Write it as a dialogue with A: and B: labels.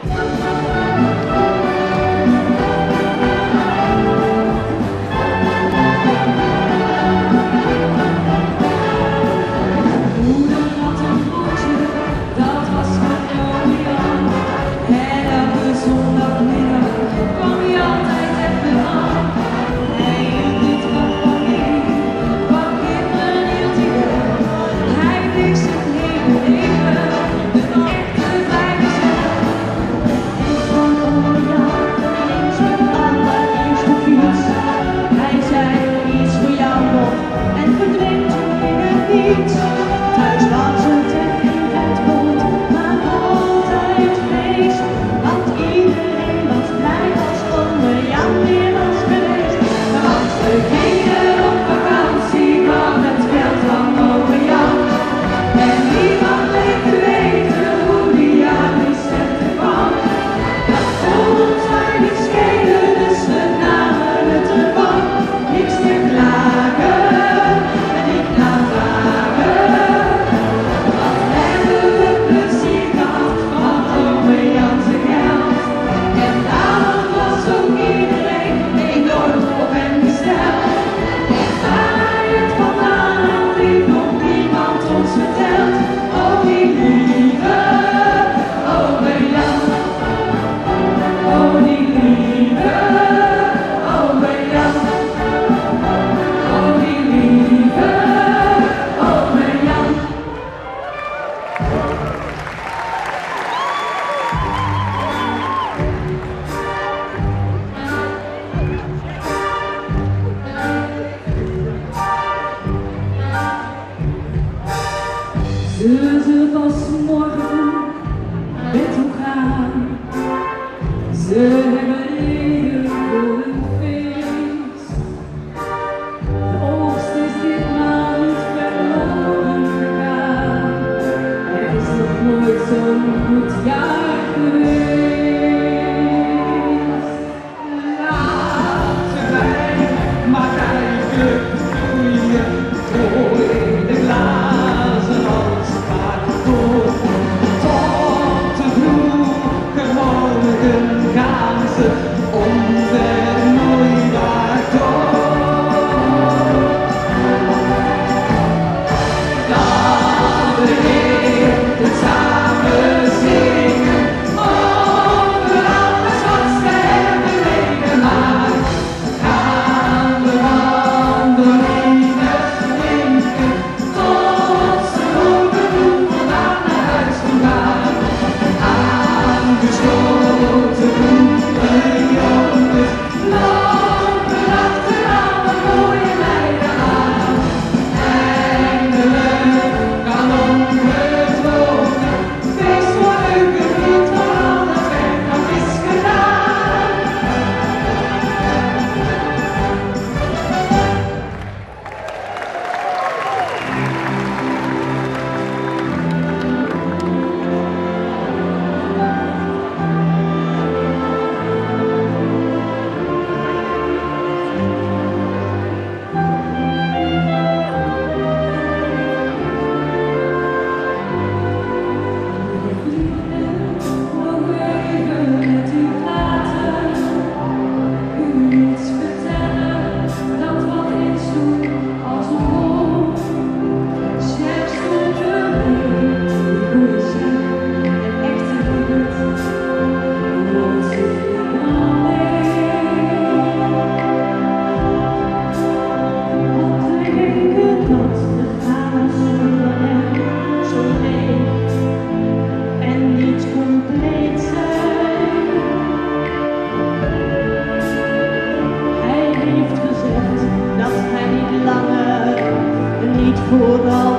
A: Ze pas morgen met elkaar. Ze hebben leden voor een feest. De oogst is ditmaal niet verloren gegaan. Er is nog nooit zo'n goed jaar geweest.
B: Laten wij maar kijken hoe je gooi de glazen als vaak door. Tot de vroege morgen gaan ze onvermoeibaar door. Laten we het samen zingen over alles wat ze hebben meegemaakt. Gaan we wandelen in het linker tot ze ogen doen vandaan naar huis toe gaan. Aangesloten groepen jongens lopen achteraan de mooie meiden aan. Eindelijk kan ongedwongen feest worden gevierd waar al het werk nog is gedaan.
A: Nog even met u praten, u iets vertellen, dat wat ik zoek als een wolf. Slechts voor de hoe is het, een echte vriend, want ze vinden alleen. Wat denken dat de vader zonder hem zo leeg en niet compleet zijn. Hij heeft gezegd dat hij niet langer, niet vooral